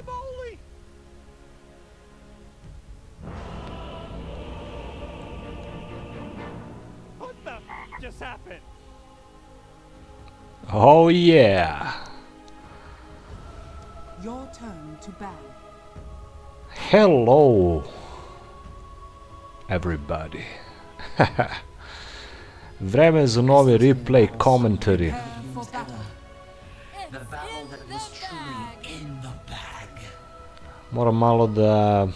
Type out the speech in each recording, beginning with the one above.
moly! What the just happened? Oh yeah! Your turn to ban. Hello, everybody. Vreme za novi replay commentary. Prepare for battle. The battle that was truly in the bag. Moram malo da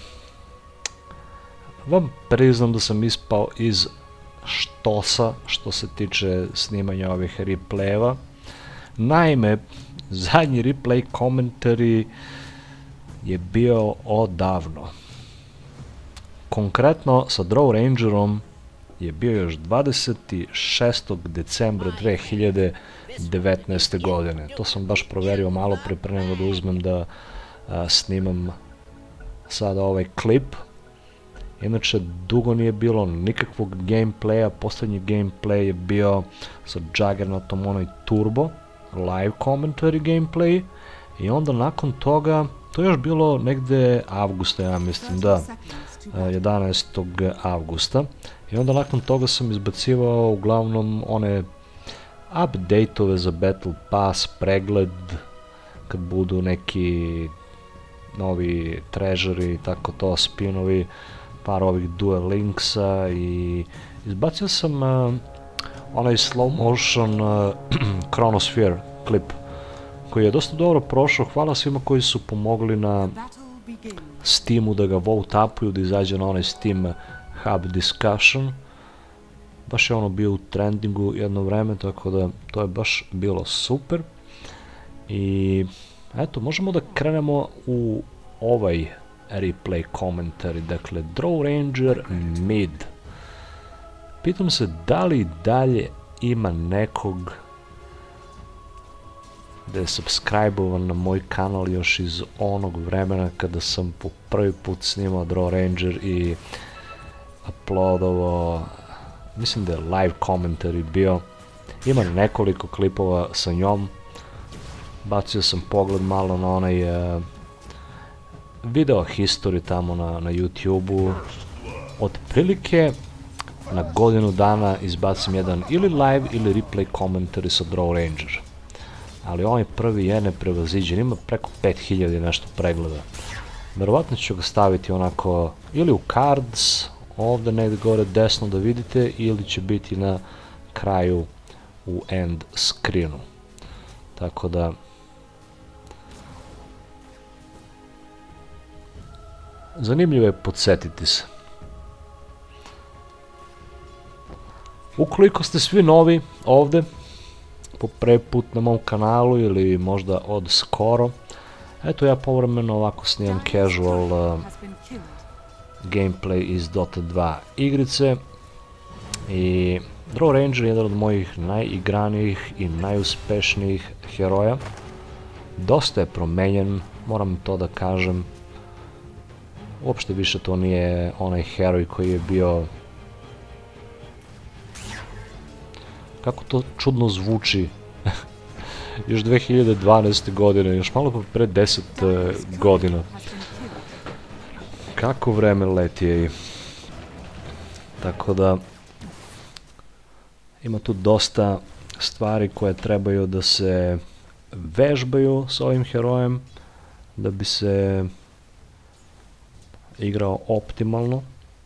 vam priznam da sam ispao iz štosa što se tiče snimanja ovih replayeva. Naime, zadnji replay commentary je bio odavno. Konkretno sa Draw Rangerom je bio još 26. decembra 2019. godine. To sam baš proverio malo pre nego da uzmem da snimam sada ovaj klip. Inače, dugo nije bilo nikakvog gameplaya, poslednji gameplay je bio sa Juggernautom onaj Turbo, live commentary gameplay, i onda nakon toga, to je još bilo negde avgusta, ja mislim, da, 11. avgusta, i onda nakon toga sam izbacivao uglavnom one update-ove za Battle Pass, pregled, kad budu neki novi treasure i tako to, spinovi, par ovih Duel Linksa, i izbacio sam onaj slow motion Chronosphere klip koji je dosta dobro prošao. Hvala svima koji su pomogli na Steamu da ga vote-upuju, da izađe na onaj Steam Hub Discussion. Baš je ono bio u trendingu jedno vreme, tako da to je baš bilo super. I eto, možemo da krenemo u ovaj replay commentary, dakle Draw Ranger mid. Pitam se da li dalje ima nekog da je subscribe-ovan na moj kanal još iz onog vremena kada sam po prvi put snimao Draw Ranger i uploadovao, mislim da je live commentary bio. Ima nekoliko klipova sa njom. Bacio sam pogled malo na onaj video history tamo na YouTube-u. Otprilike na godinu dana izbacim jedan ili live ili replay commentary sa Draw Ranger. Ali ovaj prvi je neprevaziđen, ima preko 5000 i nešto pregleda. Verovatno ću ga staviti onako ili u cards, ovde negde gore desno da vidite, ili će biti na kraju u end screenu. Tako da zanimljivo je podsjetiti se. Ukoliko ste svi novi ovde, po prvi put na mom kanalu ili možda od skoro, eto ja povremeno ovako snimam casual gameplay iz Dota 2 igrice, i Draw Ranger je jedan od mojih najigranijih i najuspešnijih heroja. Dosta je promenjen, moram to da kažem. Uopšte više to nije onaj heroj koji je bio... Kako to čudno zvuči. Još 2012. godine, još malo pre 10 godina. Kako vreme leti je. Tako da ima tu dosta stvari koje trebaju da se vežbaju sa ovim herojem da bi se igrao optimalno.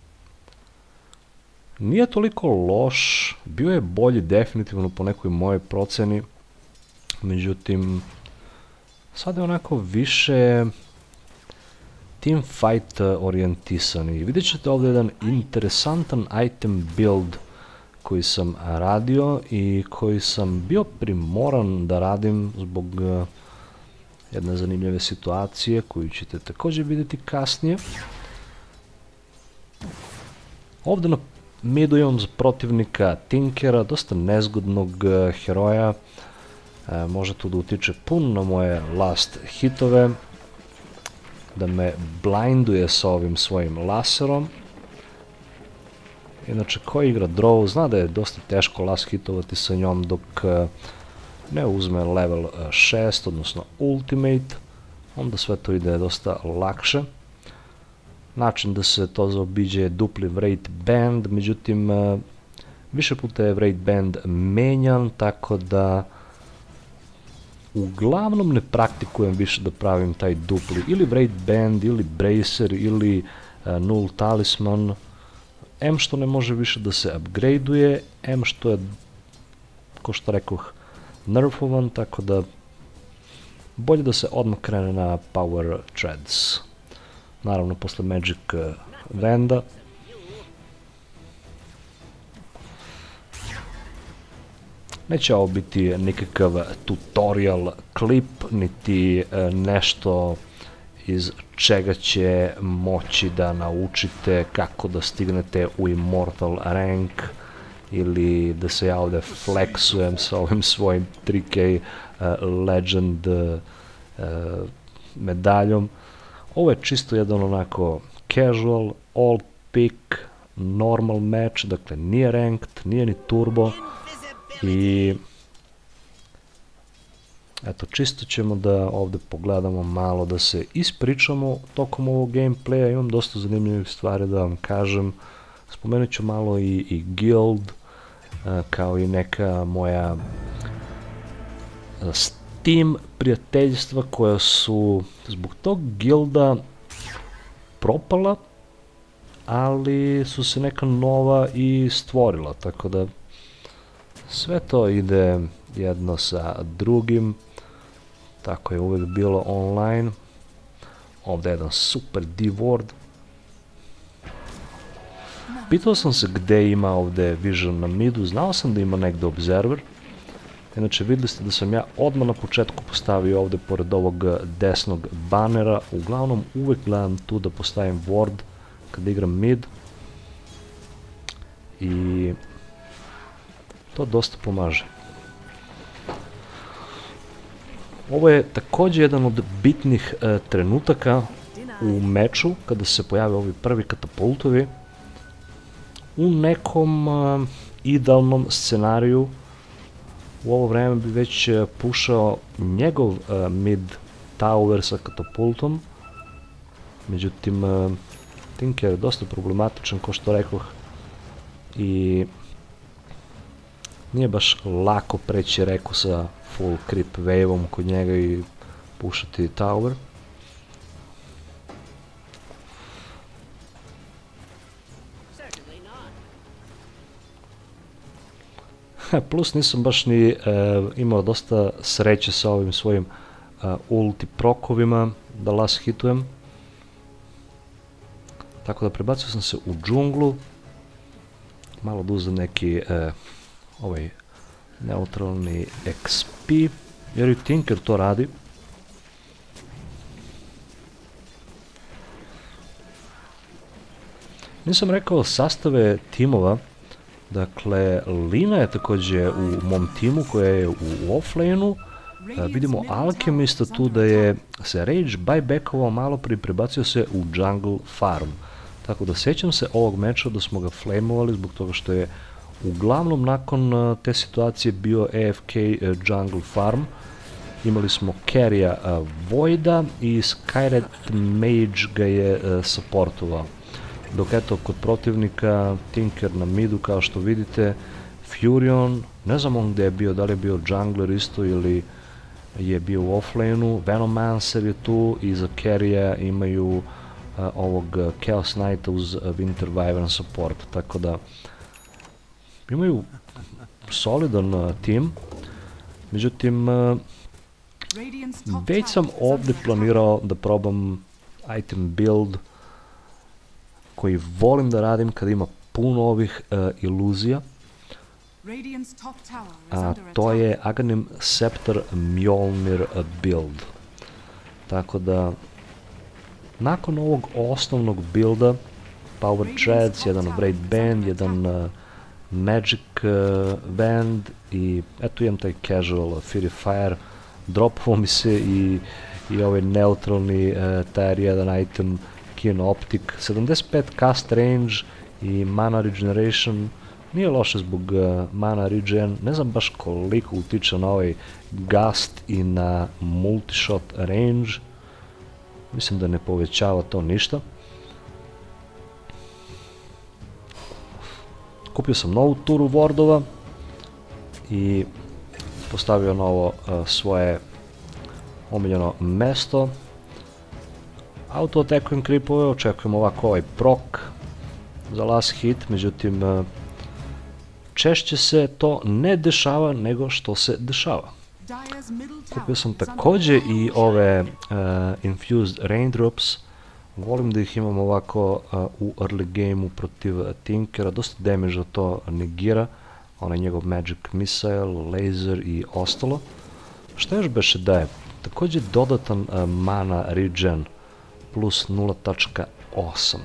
Nije toliko loš, bio je bolji definitivno po nekoj mojoj proceni, međutim sad je onako više teamfight orijentisan, i vidjet ćete ovdje jedan interesantan item build koji sam radio i koji sam bio primoran da radim zbog jedne zanimljive situacije koju ćete također vidjeti kasnije. Ovdje na midu imam za protivnika Tinkera, dosta nezgodnog heroja. Može tu da utiče puno na moje last hitove, da me blinduje sa ovim svojim laserom. Inače, ko igra Draw zna da je dosta teško last hitovati sa njom dok ne uzme level 6, odnosno Ultimate, onda sve to ide dosta lakše. Način da se to zaobiđe je dupli wraith band, međutim više puta je wraith band menjan, tako da uglavnom ne praktikujem više da pravim taj dupli ili wraith band ili bracer ili null talisman. M što ne može više da se upgradeuje, M što je, ko što rekoh, nerfovan, tako da bolje da se odmah krene na power treads. Naravno, posle magic venda. Neće ovo biti nikakav tutorial klip, niti nešto iz čega će moći da naučite kako da stignete u Immortal rank ili da se ja ovde flexujem sa ovim svojim 3K Legend medaljom. Ovo je čisto jedan onako casual, all pick, normal match, dakle nije ranked, nije ni turbo i eto, čisto ćemo da ovde pogledamo malo, da se ispričamo tokom ovog gameplaya. Imam dosta zanimljivih stvari da vam kažem. Spomenut ću malo i guild, kao i neka moja Steam prijateljstva koja su zbog tog guilda propala, ali su se neka nova i stvorila, tako da sve to ide jedno sa drugim. Tako je uvek bilo online. Ovdje je jedan super D-ward. Pitao sam se gde ima ovdje vision na midu, znao sam da ima negde observer. Inače videli ste da sam ja odmah na početku postavio ovdje pored ovog desnog banera. Uglavnom uvek gledam tu da postavim ward kad igram mid. I to dosta pomaže. Ovo je također jedan od bitnih trenutaka u meču, kada se pojave ovi prvi katapultovi. U nekom idealnom scenariju u ovo vreme bi već pušao njegov mid tower sa katapultom. Međutim, Tinker je dosta problematičan, kao što rekoh, i nije baš lako preći reku sa full creep wave-om kod njega i pušati tower. Plus nisam baš ni imao dosta sreće sa ovim svojim ulti prokovima da last hitujem. Tako da prebacio sam se u džunglu. Malo da uzem neki ovaj neutralni XP, jer i Tinker to radi. Nisam rekao sastave timova. Dakle, Lina je također u mom timu koja je u offlane-u. Vidimo Alchemista tu da je se Rage buybackovao malo prije, prebacio se u jungle farm. Tako da sjećam se ovog meča da smo ga flamovali zbog toga što je uglavnom nakon te situacije bio AFK jungle farm. Imali smo carry-a Voida i Skyret Mage ga je supportovao. Dok eto kod protivnika Tinker na midu, kao što vidite, Furion, ne znam on gdje je bio, da li je bio jungler isto ili je bio u offlane-u. Venomancer je tu i za carry-a imaju ovog Chaos Knighta uz Winter Wyvern support, tako da imaju solidan tim. Međutim, već sam ovdje planirao da probam item build koji volim da radim kad ima puno ovih iluzija, a to je Aghanim Scepter Mjolnir build. Tako da nakon ovog osnovnog builda, Power Treads, jedan Wraith Band, jedan Magic Band i eto imam taj casual Fury Fire, dropovao mi se i ovaj neutralni tier 1 item Keen Optic, 75 cast range i mana regeneration, nije loše zbog mana regen, ne znam baš koliko utiče na ovaj gust i na multishot range, Mislim da ne povećava to ništa. Kupio sam novu turu wardova i postavio novo svoje omiljeno mesto. Auto-attackujem creepove, očekujem ovako ovaj proc za last hit, međutim češće se to ne dešava nego što se dešava. Kupio sam također i ove Infused Raindrops. Volim da ih imam ovako u early game-u protiv Tinkera. Dosta damage to negira. Onaj njegov Magic Missile, Laser i ostalo. Šta još beše daje? Također dodatan mana regen plus 0.8.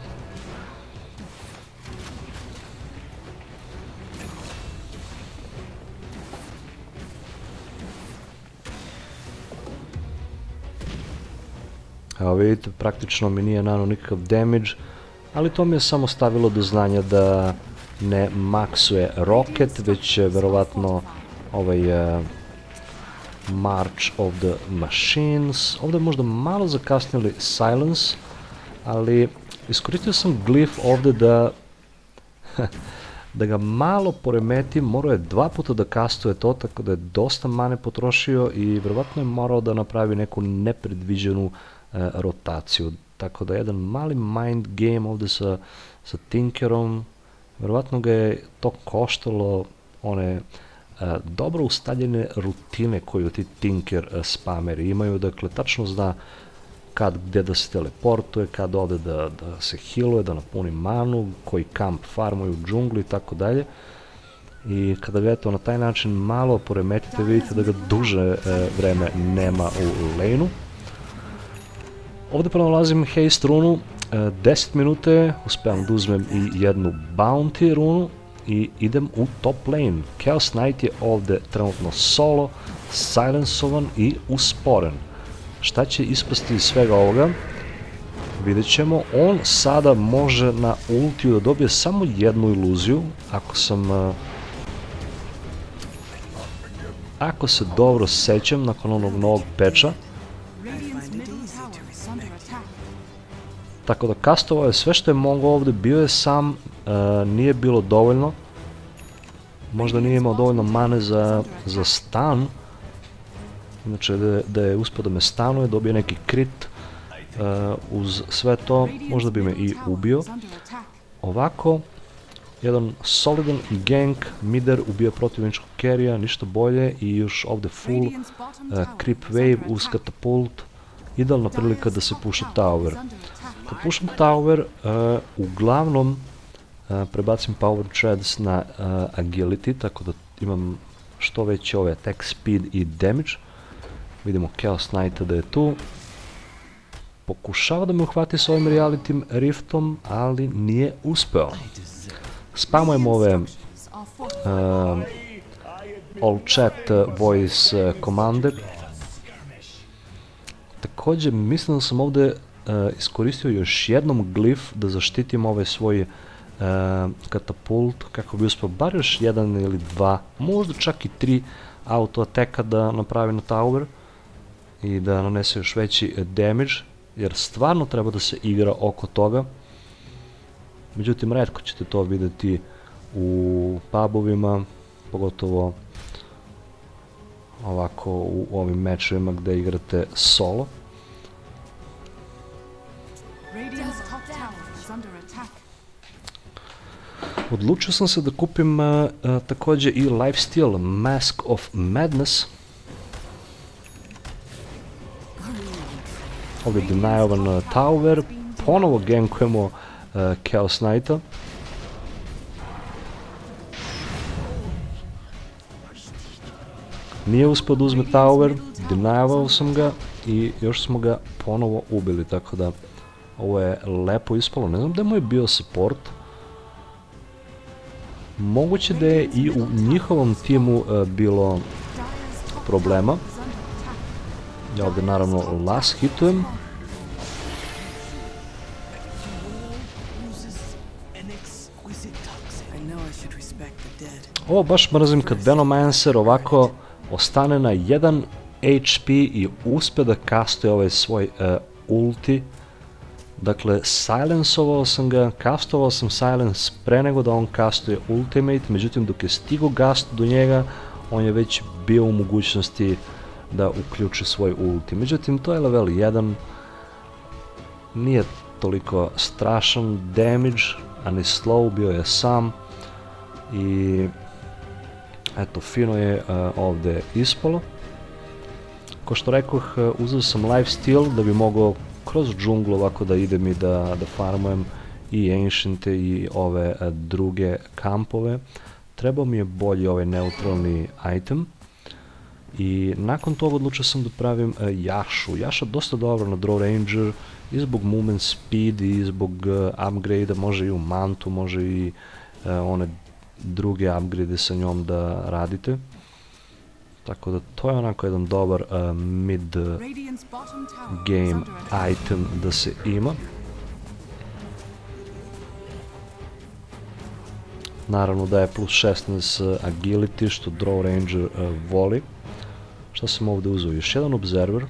Evo vidite, praktično mi nije nano nikakav damage, ali to mi je samo stavilo do znanja da ne maksuje rocket, već je verovatno ovaj March of the Machines. Ovdje možda malo zakasnili Silence, ali iskoristio sam glif ovdje da ga malo poremetim. Morao je 2 puta da kastuje to, tako da je dosta mane potrošio i verovatno je morao da napravi neku nepredviđenu rotaciju. Tako da jedan mali mind game ovdje sa Tinkerom, verovatno ga je to koštalo one dobro ustaljene rutine koju ti Tinker spameri imaju. Dakle, tačno zna kad gdje da se teleportuje, kad ovdje da se healuje, da napuni manu, koji kamp farmuju u džungli i tako dalje. I kada ga eto na taj način malo poremetite, vidite da ga duže vreme nema u lane-u. Ovdje pronalazim haste runu, 10 minute, uspijem da uzmem i jednu bounty runu i idem u top lane. Chaos Knight je ovdje trenutno solo, silensovan i usporen. Šta će ispasti iz svega ovoga? Vidjet ćemo. On sada može na ultiju da dobije samo jednu iluziju, ako se dobro sećam nakon onog novog peča. Tako da kastovao je sve što je mogao ovdje, bio je sam, nije bilo dovoljno. Možda nije imao dovoljno mane za stan. Inače da je uspio da me stanuje, dobije neki crit. Uz sve to možda bi me i ubio. Ovako, jedan solidan gank, mider ubio protivničkog carrya, ništa bolje i još ovdje full creep wave uz katapult. Idealna prilika da se puša tower. Kad pušam tower, uglavnom prebacim power treads na agility, tako da imam što veći ove attack speed i damage. Vidimo Chaos Knighta da je tu. Pokušava da me uhvati s ovim reality riftom, ali nije uspeo. Spamujem ove all chat voice commander. Također mislim da sam ovdje iskoristio još jednom glif da zaštitim ovaj svoj katapult kako bi uspio bar još 1 ili 2, možda čak i 3 auto ataka da napravi na tower i da nanese još veći damage, jer stvarno treba da se igra oko toga. Međutim, retko ćete to vidjeti u pubovima, pogotovo ovako u ovim mečevima gdje igrate solo. Odlučio sam se da kupim također i lifesteal Mask of Madness. Ovdje je denyovan tower, ponovo gankujemo Chaos Knighta. Nije uspio da uzme tower, denayovao sam ga i još smo ga ponovo ubili, tako da ovo je lepo ispalo. Ne znam da je moj bio support. Moguće da je i u njihovom timu bilo problema. Ja ovdje naravno last hitujem. Ovo baš mrzim kad Venomancer ovako ostane na 1 HP i uspe da kastuje ovaj svoj ulti. Dakle, silencovao sam ga, castovao sam silence pre nego da on castuje ultimate, međutim dok je stigo gast do njega, on je već bio u mogućnosti da uključi svoj ulti. Međutim, to je level 1, nije toliko strašan damage, a ni slow, bio je sam i eto, fino je ovdje ispalo. Ko što rekoh, uzeo sam lifesteal da bi mogao kroz džunglu ovako da idem i da farmujem i anciente i ove druge kampove. Trebao mi je bolji ovaj neutralni item i nakon toga odlučio sam da pravim Yashu. Yasha dosta dobro na Drow Ranger i zbog movement speed i zbog upgrade-a, može i u mantu, može i one druge upgrade sa njom da radite. Tako da to je onako jedan dobar mid game item da se ima. Naravno da je plus 16 agility, što Drow Ranger voli. Šta sam ovdje uzeo? Još jedan observer.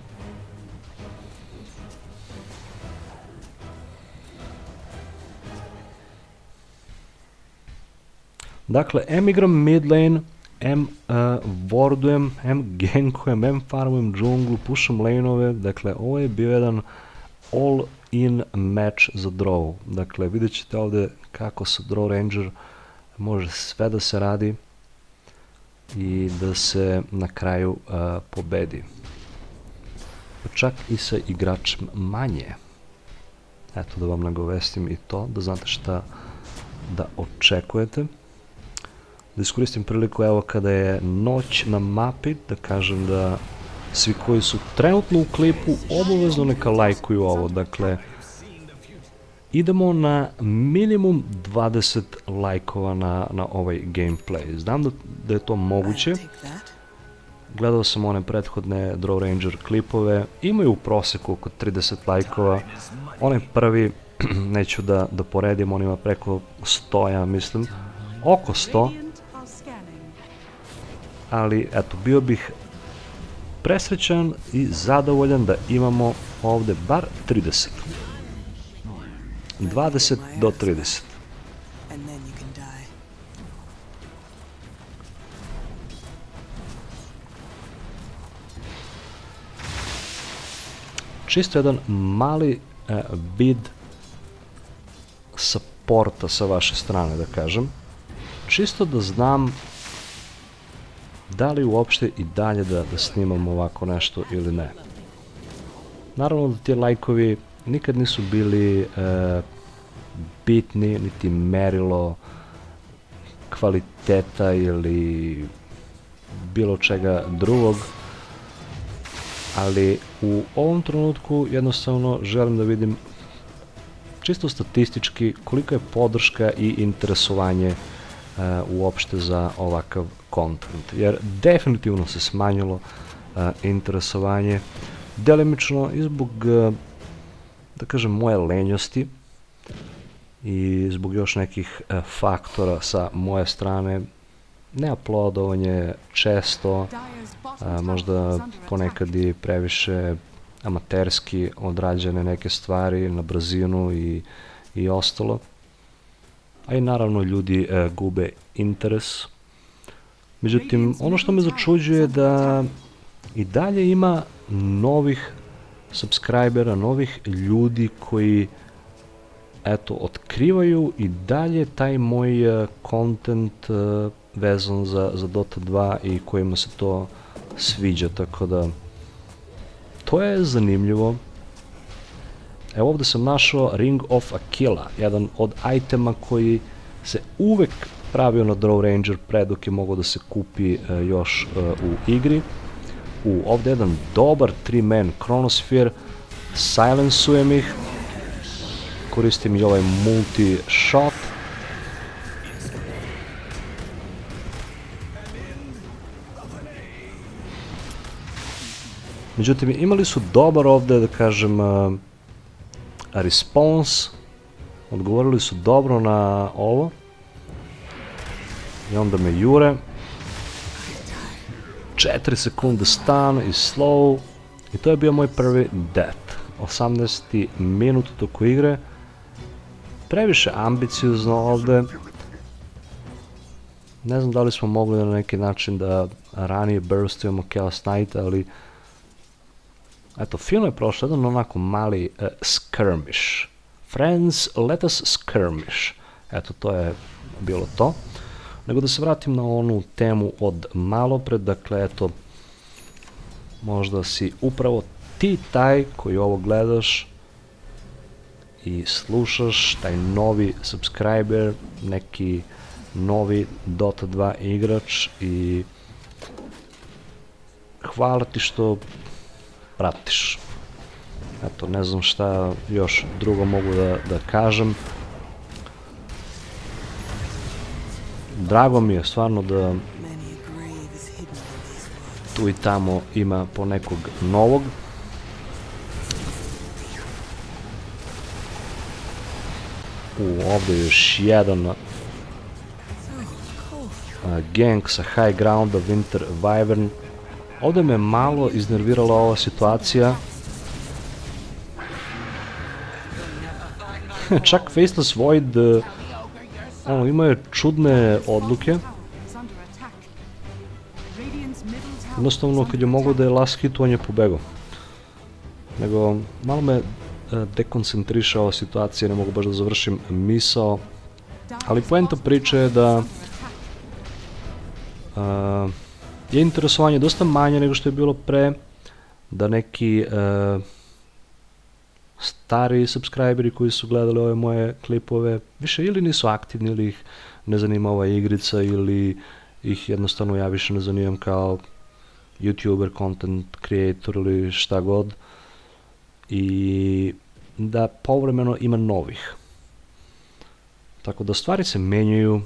Dakle, M igram mid lane, M wardujem, M gankujem, M farmujem džunglu, pušam laneove. Dakle, ovo je bio jedan all in match za Drow. Dakle, vidjet ćete ovdje kako sa Drow Ranger može sve da se radi i da se na kraju pobedi. Čak i sa igračem manje. Eto, da vam nagovestim i to, da znate šta da očekujete. Da iskoristim priliku, evo, kada je noć na mapi, da kažem da svi koji su trenutno u klipu obavezno neka lajkuju ovo. Dakle, idemo na minimum 20 lajkova na ovaj gameplay. Znam da je to moguće. Gledao sam one prethodne Drow Ranger klipove, imaju u proseku oko 30 lajkova. Onaj prvi, neću da poredim, on ima preko 100, ja mislim, oko 100. Ali, eto, bio bih presrećan i zadovoljan da imamo ovdje bar 30. 20 do 30. Čisto jedan mali bid supporta sa vaše strane, da kažem. Čisto da znam da li uopšte i dalje da snimam ovako nešto ili ne. Naravno da ti lajkovi nikad nisu bili bitni, niti merilo kvaliteta ili bilo čega drugog, ali u ovom trenutku jednostavno želim da vidim čisto statistički kolika je podrška i interesovanje uopšte za ovakav content, jer definitivno se smanjilo interesovanje, delimično i zbog, da kažem, moje lenjosti i zbog još nekih faktora sa moje strane, neuploadovanje često, možda ponekad i previše amaterski odrađene neke stvari na brzinu i ostalo. A i naravno ljudi gube interes. Međutim, ono što me začuđuje je da i dalje ima novih subscribera, novih ljudi koji, eto, otkrivaju i dalje taj moj content vezan za Dota 2 i kojima se to sviđa, tako da to je zanimljivo. Evo ovdje sam našao Ring of Aquila, jedan od itema koji se uvek pravio na Drow Ranger pre dok je mogao da se kupi još u igri. Ovdje je jedan dobar 3-man Chronosphere, silencujem ih, koristim i ovaj multi-shot. Međutim, imali su dobar ovdje, da kažem, response, odgovorili su dobro na ovo i onda me jure. 4 sekunde stun i slow i to je bio moj prvi death. 18. minut u toku igre. Previše ambiciozno ovde. Ne znam da li smo mogli na neki način da ranije burstujemo Chaos Knight, ali eto, film je prošlo jedan onako mali skirmish. Friends, let us skirmish. Eto, to je bilo to. Nego da se vratim na onu temu od malo pred, dakle, eto, možda si upravo ti taj koji ovo gledaš i slušaš, taj novi subscriber, neki novi Dota 2 igrač i hvala ti što pratiš. Eto, ne znam šta još drugo mogu da kažem. Drago mi je stvarno da tu i tamo ima po nekog novog. Ovdje je još jedan gang sa high grounda, Winter Wyvern. Ovdje me malo iznervirala ova situacija. Čak Faceless Void imaju čudne odluke. Jednostavno, kad je mogo da je last hit, on je pobegao. Nego, malo me dekoncentriša ova situacija, ne mogu baš da završim misao. Ali poenta priče je da je interesovanje dosta manje nego što je bilo pre, da neki stari subscriberi koji su gledali ove moje klipove više ili nisu aktivni, ili ih ne zanima ova igrica, ili ih jednostavno ja više ne zanimam kao YouTuber, content creator ili šta god, i da povremeno ima novih. Tako da stvari se menjaju.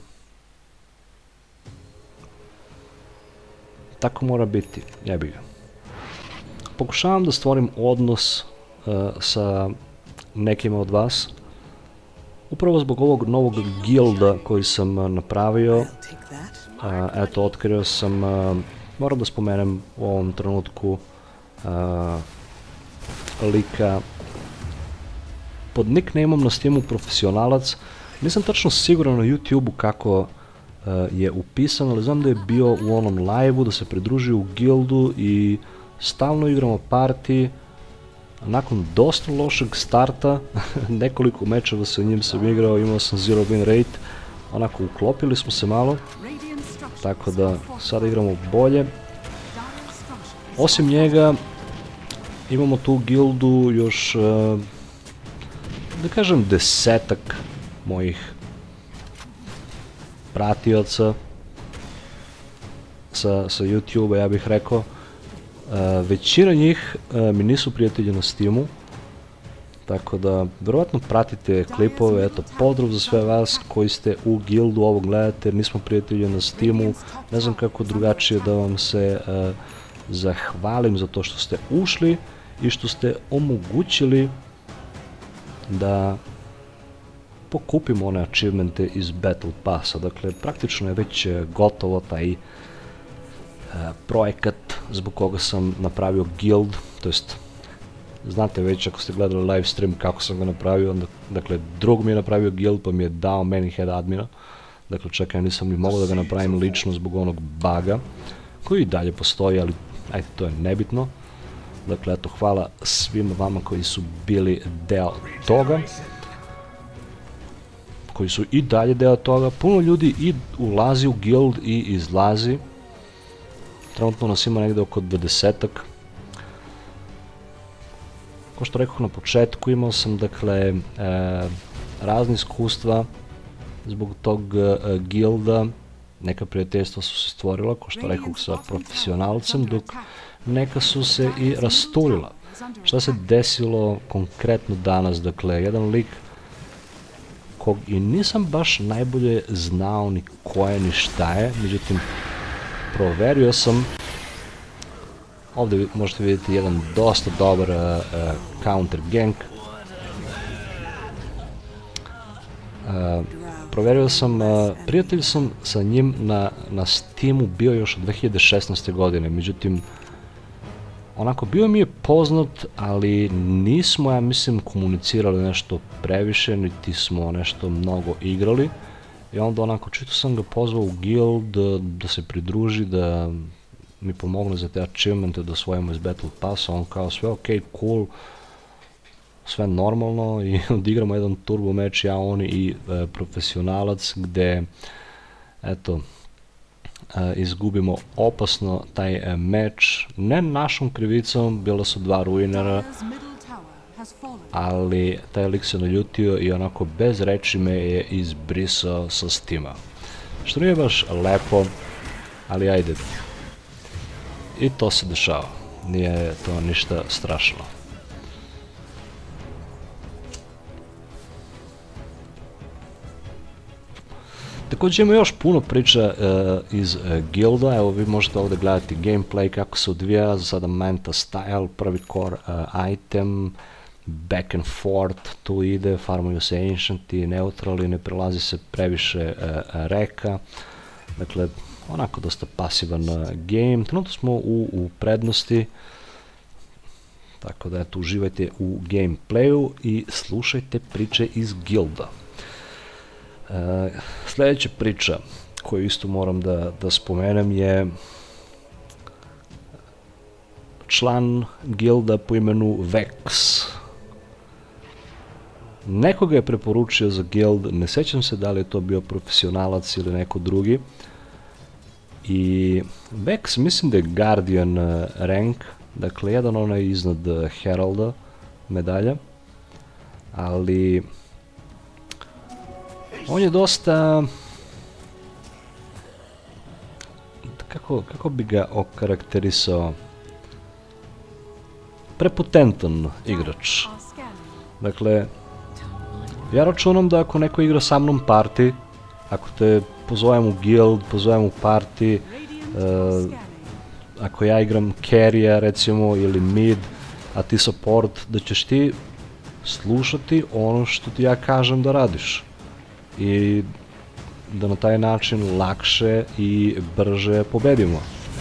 Tako mora biti, jebi ga. Pokušavam da stvorim odnos sa nekima od vas. Upravo zbog ovog novog guilda koji sam napravio. Eto, otkrio sam, moram da spomenem u ovom trenutku lika pod nicknameom na Steamu Profesionalac. Nisam tačno siguran na YouTubeu kako je upisan, ali znam da je bio u onom live-u, da se pridružio u guildu i stalno igramo party. Nakon dosta lošeg starta, nekoliko mečeva sa njim sam igrao, imao sam 0 win rate, onako uklopili smo se malo, tako da sada igramo bolje. Osim njega, imamo tu guildu još, da kažem, 10-ak mojih pratioca sa YouTube-a, ja bih rekao. Većina njih mi nisu prijatelji na Steamu, tako da verovatno pratite klipove. Eto, pozdrav za sve vas koji ste u guildu, ovo gledate, jer nismo prijatelji na Steamu. Ne znam kako drugačije da vam se zahvalim za to što ste ušli i što ste omogućili da pokupimo one achievemente iz Battle Passa. Dakle, praktično je već gotovo taj projekat zbog koga sam napravio guild, to jest znate već ako ste gledali live stream kako sam ga napravio, onda, dakle, drug mi je napravio guild pa mi je dao meni head admina, dakle čak ja nisam ni mogao da ga napravim lično zbog onog buga koji i dalje postoji, ali ajde, to je nebitno. Dakle, eto, hvala svima vama koji su bili deo toga, koji su i dalje deo toga. Puno ljudi i ulazi u guild i izlazi. Trenutno nas ima negde oko 20-ak. Kao što rekao na početku, imao sam, dakle, razne iskustva zbog tog guilda. Neka prijateljstva su se stvorila, kao što rekao, sa profesionalcem, dok neka su se i rasturila. Šta se desilo konkretno danas? Dakle, jedan lik kog i nisam baš najbolje znao ni ko je ni šta je, međutim proverio sam. Ovdje možete vidjeti jedan dosta dobar counter gank. Proverio sam, prijatelj sam sa njim na Steamu bio još od 2016. godine, međutim onako bio mi je poznat, ali nismo, ja mislim, komunicirali nešto previše, niti smo nešto mnogo igrali. I onda onako čito sam ga pozvao u guild da se pridruži, da mi pomogne za te achievemente da osvojimo iz Battle Passa. On kao sve ok, cool, sve normalno i odigramo jedan turbo meč, ja, on i profesionalac, gde eto izgubimo opasno taj meč, ne našom krivicom, bilo su dva ruinera, Dire's middle tower has fallen. ali taj lik se naljutio i onako bez reči me je izbrisao sa Steama. Što nije baš lepo, ali ajde. I to se dešava, nije to ništa strašno. Također ima još puno priča iz guilda, evo vi možete ovdje gledati gameplay kako se odvija, za sada Manta style, prvi core item, back and forth, tu ide, farmaju se ancienti, neutrali, ne prelazi se previše reka, dakle onako dosta pasivan game, trenutno smo u prednosti, tako da eto uživajte u gameplayu i slušajte priče iz guilda. Sljedeća priča koju isto moram da spomenem je član gilda po imenu Vex. Nekoga je preporučio za guild, ne sjećam se da li je to bio profesionalac ili neko drugi. I Vex mislim da je Guardian rank, dakle jedan onaj iznad Heralda medalja, ali on je dosta, kako bi ga okarakterisao, prepotentan igrač. Are scanning. Dakle, ja računam da ako neko igra sa mnom party, ako te pozovem u guild, pozovem u party, Radiant are scanning. ako ja igram carry-a recimo ili mid, a ti support, da ćeš ti slušati ono što ti ja kažem da radiš. I da na taj način lakše i brže pobedimo.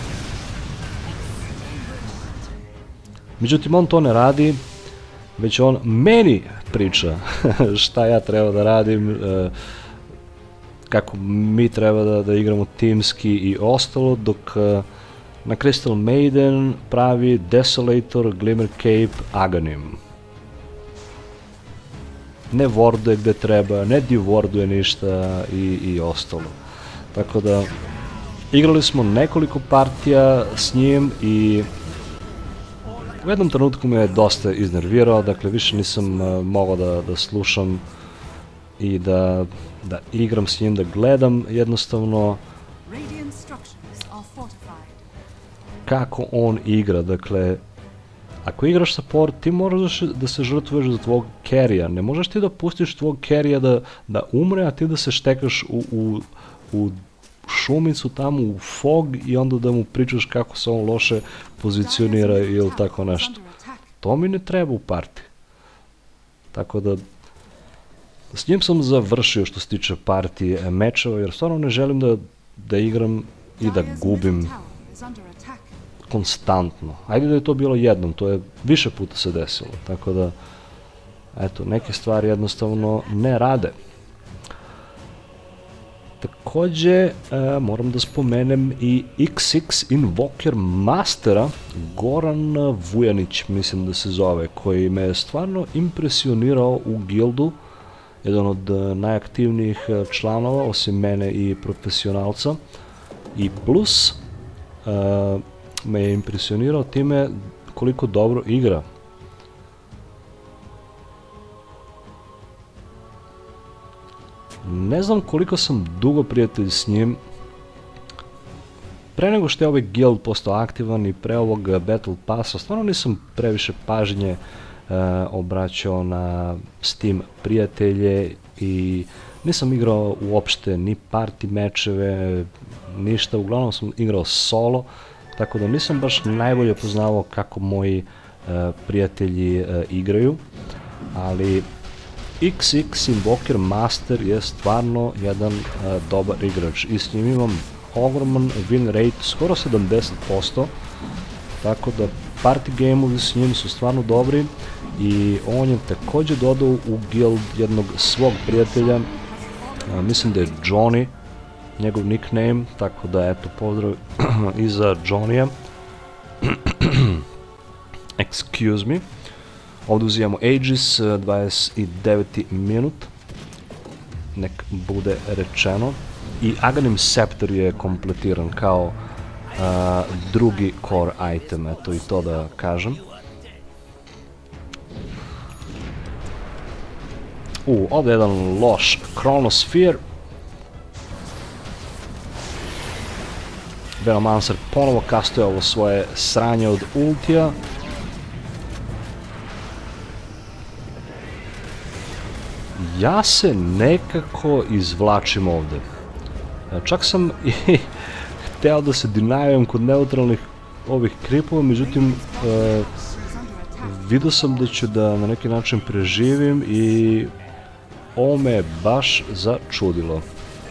Međutim, on to ne radi, već on meni priča šta ja treba da radim, kako mi treba da igramo timski i ostalo, dok na Crystal Maiden pravi Desolator, Glimmer Cape, Aghanim. Ne warduje gde treba, ne dewarduje ništa i ostalo. Tako da, igrali smo nekoliko partija s njim i u jednom trenutku me je dosta iznervirao, dakle više nisam mogao da slušam i da igram s njim, da gledam jednostavno Radiant structures are fortified. kako on igra. Dakle, ako igraš support, ti moraš da se žrtvuješ za tvog carry-a, ne možeš ti da pustiš tvog carry-a da umre, a ti da se štekaš u šumicu tamo, u fog, i onda da mu pričaš kako se on loše pozicionira Dire's ili middle tako tower is nešto. under attack. To mi ne treba u parti. Tako da, s njim sam završio što se tiče parti mečeva, jer stvarno ne želim da igram i da Dire's gubim middle tower is under attack. konstantno. Ajde da je to bilo jednom, to je više puta se desilo, tako da, eto, neke stvari jednostavno ne rade. Također, moram da spomenem i XX Invoker Mastera, Goran Vujanić, mislim da se zove, koji me je stvarno impresionirao u guildu, jedan od najaktivnijih članova, osim mene i profesionalca, i plus me je impresionirao time koliko dobro igra. Ne znam koliko sam dugo prijatelj s njim. Pre nego što je ovaj guild postao aktivan i pre ovog Battle Passa, stvarno nisam previše pažnje obraćao na Steam prijatelje i nisam igrao uopšte ni party mečeve, ništa, uglavnom sam igrao solo, tako da nisam baš najbolje poznavao kako moji prijatelji igraju, ali XX Invoker Master je stvarno jedan dobar igrač i s njim imam ogroman win rate, skoro 70%, tako da party gameovi s njim su stvarno dobri i on je također dodao u guild jednog svog prijatelja, mislim da je Johnny njegov nickname, tako da eto pozdrav i za Johnny-a. Excuse me. Ovdje uzimamo Aegis, 29. minut, nek bude rečeno, i Aghanim Scepter je kompletiran kao drugi core item, eto i to da kažem. Ovdje je jedan loš Chronosphere. Venomancer ponovo kastuje ovo svoje sranje od ultija. Ja se nekako izvlačim ovdje. Čak sam i hteo da se denajujem kod neutralnih ovih kripova, međutim vidio sam da ću da na neki način preživim i ovo me je baš začudilo.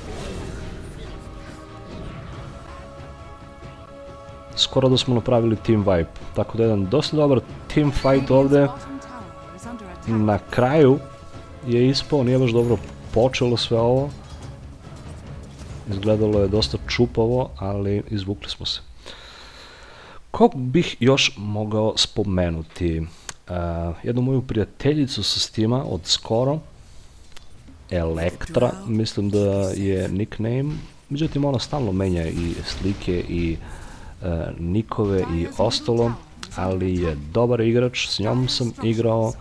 Skoro da smo napravili team wipe, tako da je jedan dosta dobar team fight ovdje. Na kraju je ispao, nije baš dobro počelo sve ovo. Izgledalo je dosta čupavo, ali izvukli smo se. Kog bih još mogao spomenuti? Jednu moju prijateljicu sa Steama od skoro, Elektra, mislim da je nickname, međutim ona stalno menja i slike i nikove i ostalo, ali je dobar igrač, s njom sam igrao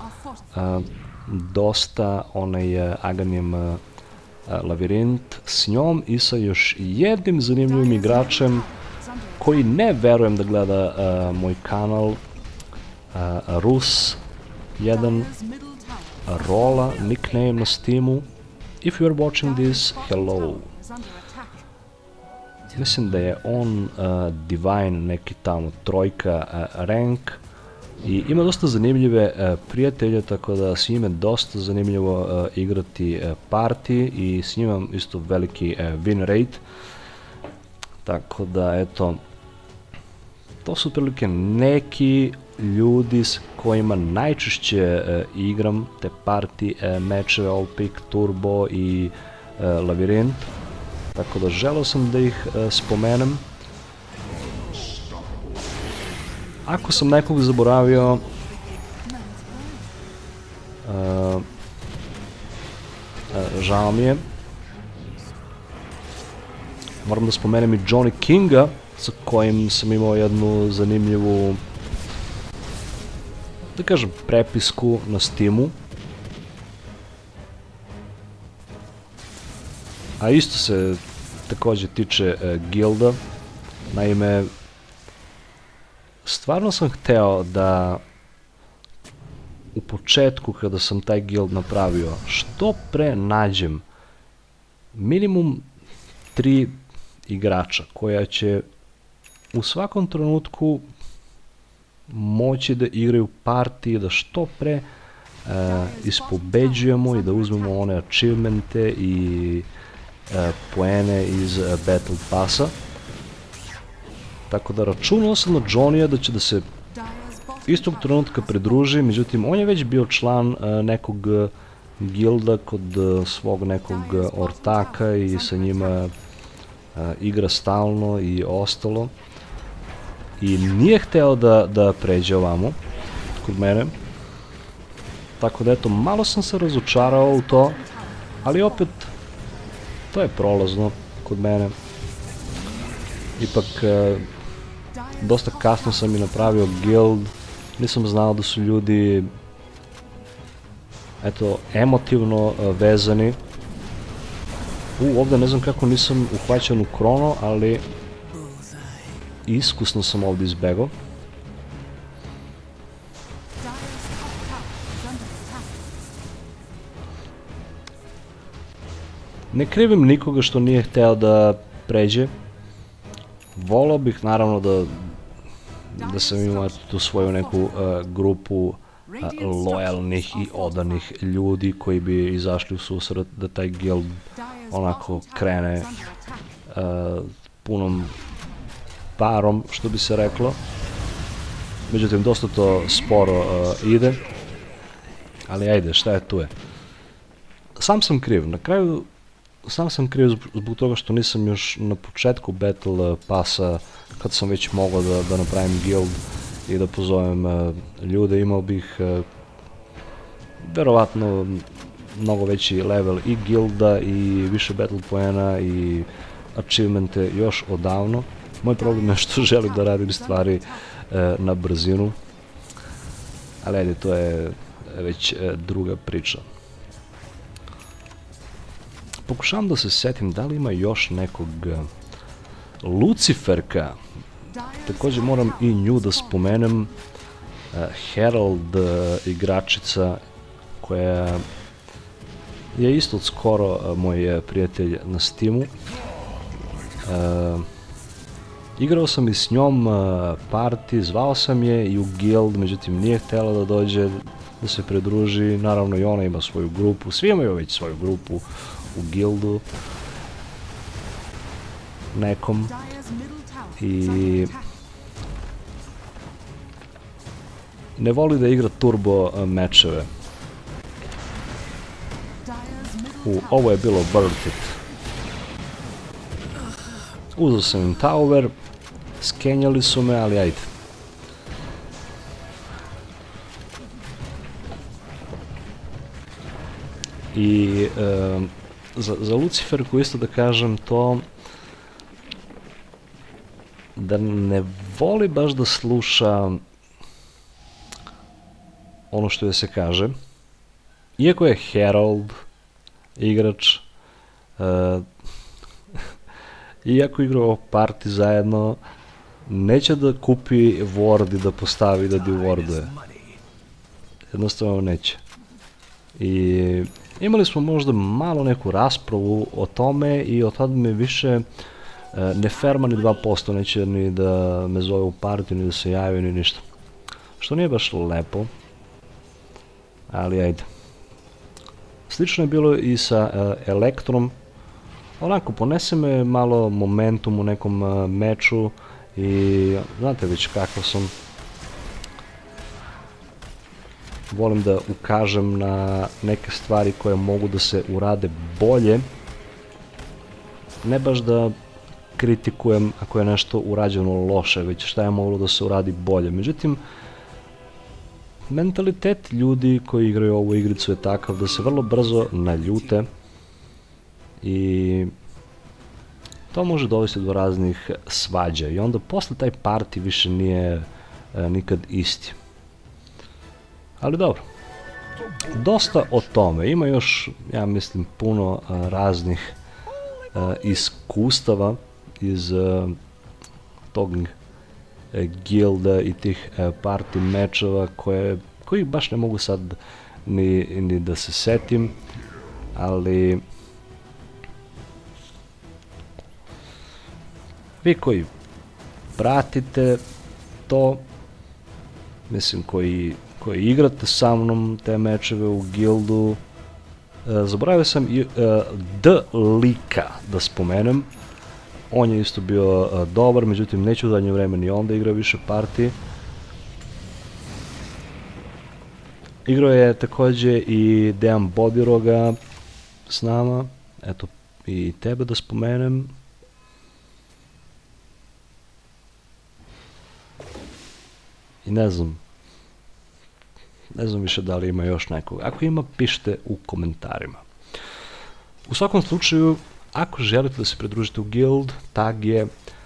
dosta, onaj Aghanim Lavirint s njom i sa još jednim zanimljivim igračem koji ne verujem da gleda moj kanal, Rus 1 Rola, nickname na Steamu. If you are watching this, hello. Mislim da je on Divine, neki tamo trojka rank i ima dosta zanimljive prijatelje, tako da s njime dosta zanimljivo igrati party i s njima isto veliki win rate. Tako da eto, to su otprilike neki ljudi s kojima najčešće igram te party mečeve, All Pick, Turbo i Lavirint. Tako da želeo sam da ih spomenem. Ako sam nekog zaboravio, žao mi je. Moram da spomenem i Johnny Kinga, sa kojim sam imao jednu zanimljivu, da kažem, prepisku na Steamu. A isto se također tiče guilda. Naime, stvarno sam hteo da u početku kada sam taj guild napravio što pre nađem minimum 3 igrača koja će u svakom trenutku moći da igraju partije, da što pre ispobeđujemo i da uzmemo one achievemente i poene iz Battle Passa. Tako da računao sam na Johnny-a da će da se istog trenutka pridruži, međutim on je već bio član nekog guilda kod svog nekog ortaka i sa njima igra stalno i ostalo. I nije hteo da pređe ovamo kod mene. Tako da eto, malo sam se razočarao u to, ali opet to je prolazno kod mene. Ipak dosta kasno sam i napravio guild, nisam znao da su ljudi eto emotivno vezani. Ovdje ne znam kako nisam uhvaćen u krono, ali iskusno sam ovdje izbegao. Ne krivim nikoga što nije hteo da pređe. Volao bih naravno da sam imao tu svoju neku grupu lojalnih i odanih ljudi koji bi izašli u susret da taj guild onako krene punom parom, što bi se reklo. Međutim, dosta to sporo ide. Ali ajde, šta je tu je. Sam sam kriv, na kraju sam sam kriv zbog toga što nisam još na početku Battle Passa, kad sam već mogao da napravim guild i da pozovem ljude, imao bih verovatno mnogo veći level i guilda i više battle poena i achievemente još odavno. Moj problem je što želim da radim stvari na brzinu, ali ajde, to je već druga priča. Pokušavam da se setim da li ima još nekog Luciferka. Također moram i nju da spomenem. Herald igračica koja je isto od skoro moj prijatelj na Steamu. Igrao sam i s njom party, zvao sam je i u guild, međutim nije htjela da dođe da se pridruži. Naravno i ona ima svoju grupu, svi imaju već svoju grupu u guildu nekom i ne voli da igra turbo mečeve. Ovo je bilo worth it. Uzeo sam im tower, skenjali su me, ali ajde. I za Luciferku isto da kažem to da ne voli baš da sluša ono što joj se kaže. Iako je Herald igrač, iako igrao party zajedno, neće da kupi ward i da postavi da dewarduje. Jednostavno neće. I imali smo možda malo neku raspravu o tome i od tada mi više ne ferma ni 2%, neće ni da me zove u partiju, ni da se javi, ni ništa. Što nije baš lepo, ali ajde. Slično je bilo i sa Elektrom. Onako, ponese me malo momentum u nekom meču i znate već kakav sam. Volim da ukažem na neke stvari koje mogu da se urade bolje. Ne baš da kritikujem ako je nešto urađeno loše, već šta je moglo da se uradi bolje. Međutim, mentalitet ljudi koji igraju ovu igricu je takav da se vrlo brzo naljute i to može dovesti do raznih svađa i onda posle taj party više nije nikad isti. Ali dobro, dosta o tome, ima još, ja mislim, puno raznih iskustava iz tog guilda i tih party mečeva koji baš ne mogu sad ni da se setim, ali vi koji pratite to, mislim koji igrate sa mnom te mečeve u guildu, zaboravio sam i D-Lika da spomenem. On je isto bio dobar, međutim neću u zadnje vreme ni on da igra više partije. Igrao je također i Dejan Bodiroga s nama, eto i tebe da spomenem. I ne znam više da li ima još nekog. Ako ima, pišite u komentarima. U svakom slučaju, ako želite da se pridružite u guild, tag je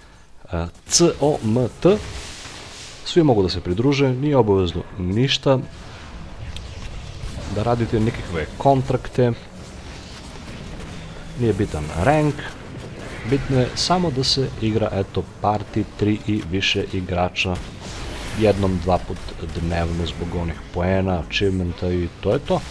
COMT. Svi mogu da se pridruže, nije obavezno ništa. Da radite nekakve kontrakte. Nije bitan rank. Bitno je samo da se igra, eto, party 3 i više igrača. Jednom, 2 put dnevno zbog onih poena, achievementa i to je to.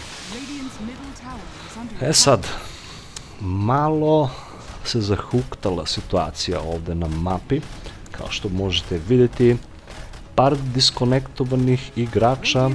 E sad, malo se zahuktala situacija ovdje na mapi. Kao što možete vidjeti, par diskonektovanih igrača.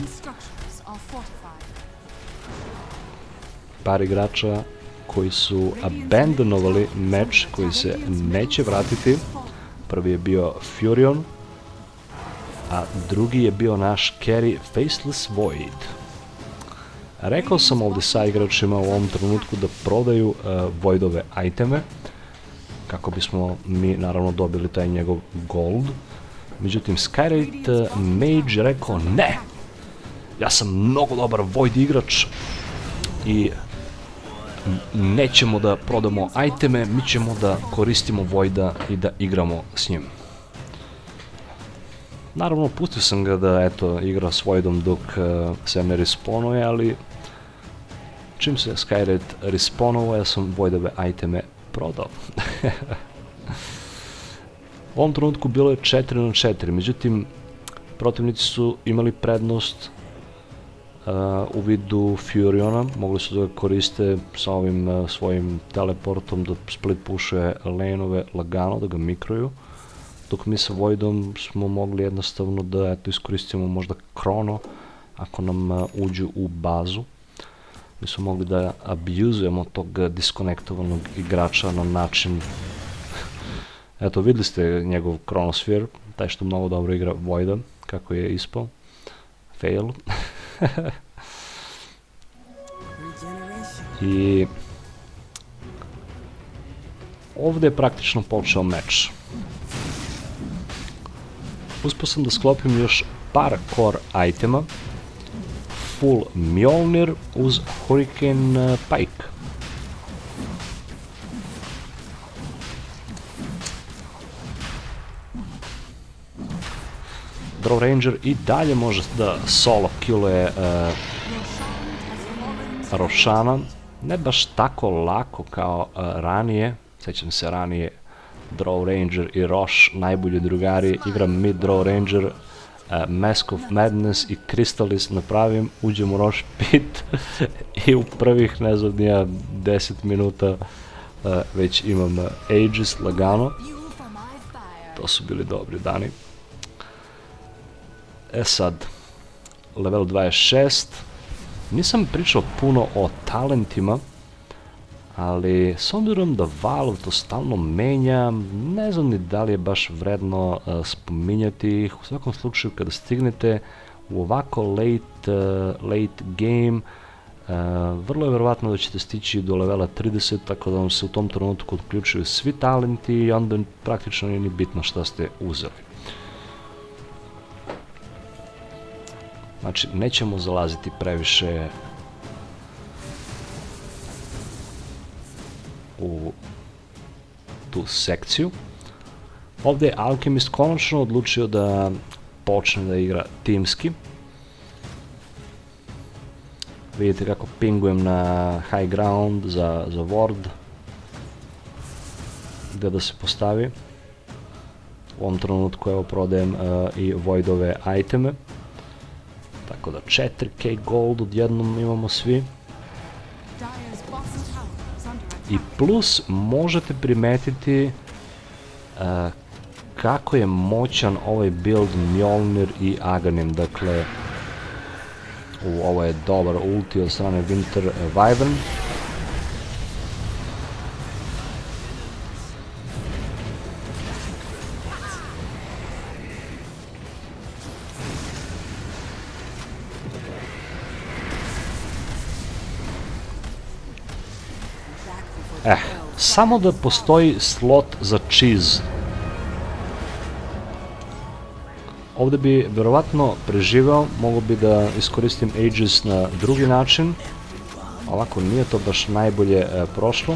Par igrača koji su abandonovali meč, koji se neće vratiti. Prvi je bio Furion. a drugi je bio naš carry Faceless Void. Rekao sam ovdje sa igračima u ovom trenutku da prodaju Voidove iteme, kako bismo mi naravno dobili taj njegov gold. Međutim, Skyrate Mage rekao ne! Ja sam mnogo dobar Void igrač i nećemo da prodamo iteme, mi ćemo da koristimo Voida i da igramo s njim. Naravno, pustio sam ga da eto, igra s Voidom dok se ne respawnuje, ali čim se Skyrate respawnovao, ja sam Voidove iteme prodao. U ovom trenutku bilo je 4 na 4, međutim, protivnici su imali prednost u vidu Furiona, mogli su da ga koriste sa ovim svojim teleportom da split pušuje laneove lagano, da ga mikroju, dok mi sa Voidom smo mogli jednostavno da eto, iskoristimo možda Chrono ako nam uđu u bazu. Mi smo mogli da abuzujemo tog diskonektovanog igrača na način, eto vidjeli ste njegov Chronosphere, taj što mnogo dobro igra Voida, kako je ispao, fail. I ovdje je praktično počeo meč. Uspio sam da sklopim još par core itema, full Mjolnir uz Hurricane Pike. Drow Ranger i dalje može da solo killuje Roshana, ne baš tako lako kao ranije. Sjećam se ranije Drow Ranger i Rosh, najbolji drugari, igram mid Drow Ranger, Mask of Madness i Crystalis napravim, uđem u Rosh pit i u prvih, ne znam, nija 10 minuta već imam Aegis lagano. To su bili dobri dani. E sad, level 26, nisam pričao puno o talentima, ali s obzirom da Valve to stalno menja, ne znam ni da li je baš vredno spominjati ih. U svakom slučaju kada stignete u ovako late game, vrlo je vjerovatno da ćete stići do levela 30, tako da vam se u tom trenutku uključuju svi talenti i onda praktično nije ni bitno šta ste uzeli. Znači, nećemo zalaziti previše u tu sekciju. Ovdje je Alchemist konačno odlučio da počne da igra timski. Vidite kako pingujem na high ground za ward, gdje da se postavi. U ovom trenutku evo prodajem i Voidove iteme. Tako da 4k gold odjednom imamo svi. I plus možete primetiti kako je moćan ovaj build Mjolnir i Aghanim. Dakle, ovo je dobar ulti od strane Winter Wyvern. Samo da postoji slot za cheese. Ovdje bi vjerovatno preživao, mogu bi da iskoristim Aegis na drugi način. Ovako nije to baš najbolje prošlo.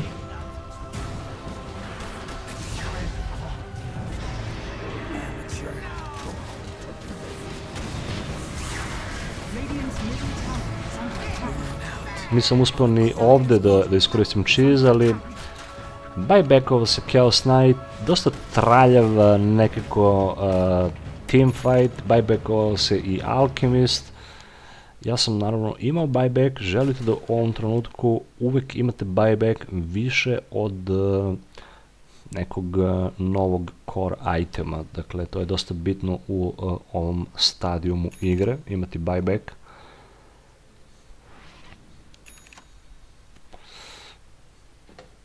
Nisam uspio ni ovdje da iskoristim cheese, ali buybackova se Chaos Knight, dosta traljav nekako teamfight, buybackova se i Alchemist. Ja sam naravno imao buyback, želite da u ovom trenutku uvijek imate buyback više od nekog novog core itema, dakle to je dosta bitno u ovom stadijumu igre, imati buyback.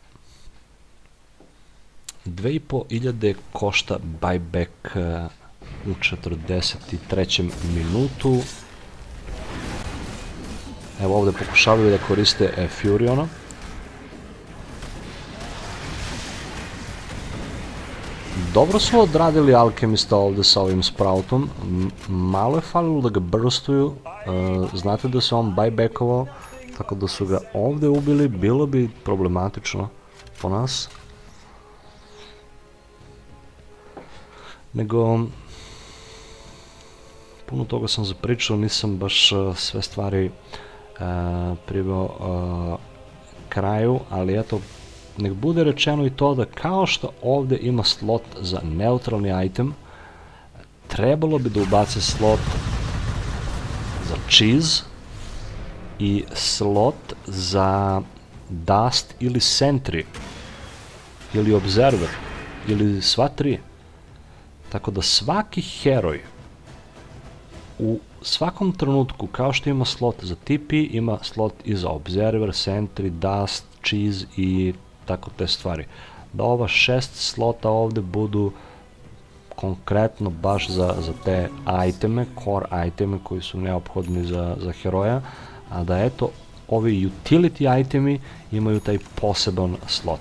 $2.500 košta buyback u 43. minutu. Evo ovdje pokušavaju da koriste Furiona. Dobro su odradili Alkemista ovdje sa ovim Sproutom. Malo je falilo da ga burstuju. Znate da se on buybackovao, tako da su ga ovdje ubili. Bilo bi problematično po nas. Nego, puno toga sam zapričao, nisam baš sve stvari priveo kraju, ali eto, nek bude rečeno i to da kao što ovdje ima slot za neutralni item, trebalo bi da ubace slot za cheese i slot za dust ili sentry ili observer ili sva tri. Tako da svaki heroj u svakom trenutku, kao što ima slot za TP, ima slot i za observer, sentry, dust, cheese i tako te stvari. Da ova 6 slota ovdje budu konkretno baš za te iteme, core iteme koji su neophodni za heroja, a da eto ovi utility itemi imaju taj poseban slot.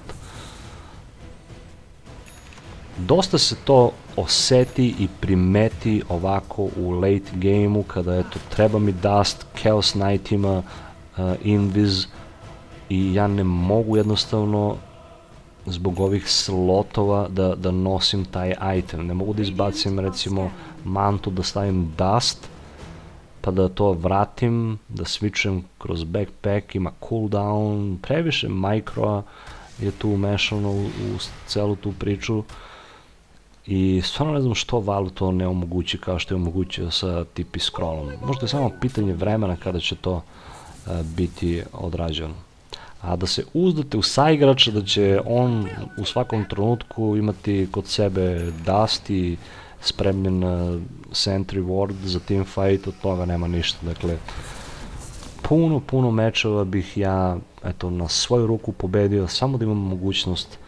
Dosta se to oseti i primeti ovako u late gameu, kada eto treba mi dust, Chaos Knight ima invis i ja ne mogu jednostavno zbog ovih slotova da nosim taj item. Ne mogu da izbacim recimo mantu, da stavim dust, pa da to vratim, da switchujem kroz backpack, ima cooldown, previše microa je tu umešano u celu tu priču. I stvarno ne znam što Valve to ne omogući kao što je omogućio sa TP scrollom. Možda je samo pitanje vremena kada će to biti odrađeno. A da se uzdate u saigrača da će on u svakom trenutku imati kod sebe dust i spremljen sentry ward za teamfight, od toga nema ništa. Dakle, puno mečeva bih ja eto na svoju ruku pobedio samo da imam mogućnost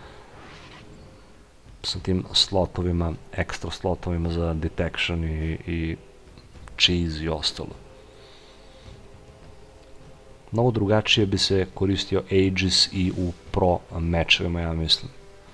sa tim slotovima, ekstra slotovima za detection i cheese i ostalo. Mnogo drugačije bi se koristio Aegis i u pro mečevima, ja mislim.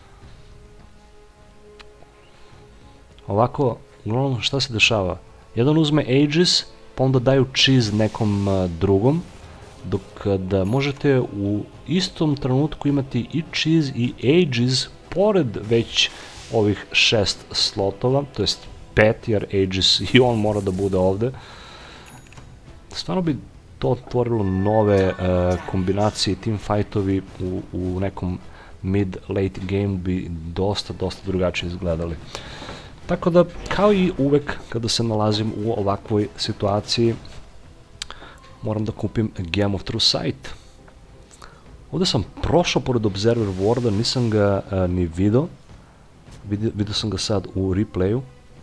Ovako, uglavnom šta se dešava? Jedan uzme Aegis, pa onda daju cheese nekom drugom, dok da možete u istom trenutku imati i cheese i Aegis pored već ovih 6 slotova, to jest 5, jer Aegis i on mora da bude ovde. Stvarno bi to otvorilo nove kombinacije i teamfightovi u nekom mid-late game bi dosta drugačije izgledali. Tako da, kao i uvek kada se nalazim u ovakvoj situaciji, moram da kupim Game of True Sight. Ovdje sam prošao pored Observer Warda, nisam ga ni vidio. Vidio sam ga sad u replayu.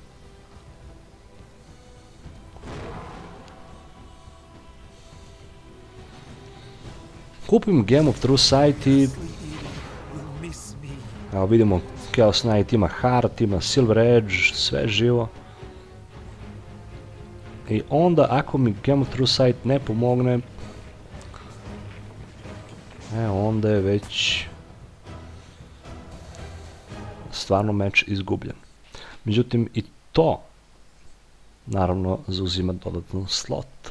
Kupim Game of True Sight i evo vidimo, Chaos Knight ima Heart, ima Silver Edge, sve živo. I onda ako mi Game of True Sight ne pomogne, onda je već stvarno meč izgubljen. Međutim i to naravno zauzima dodatan slot.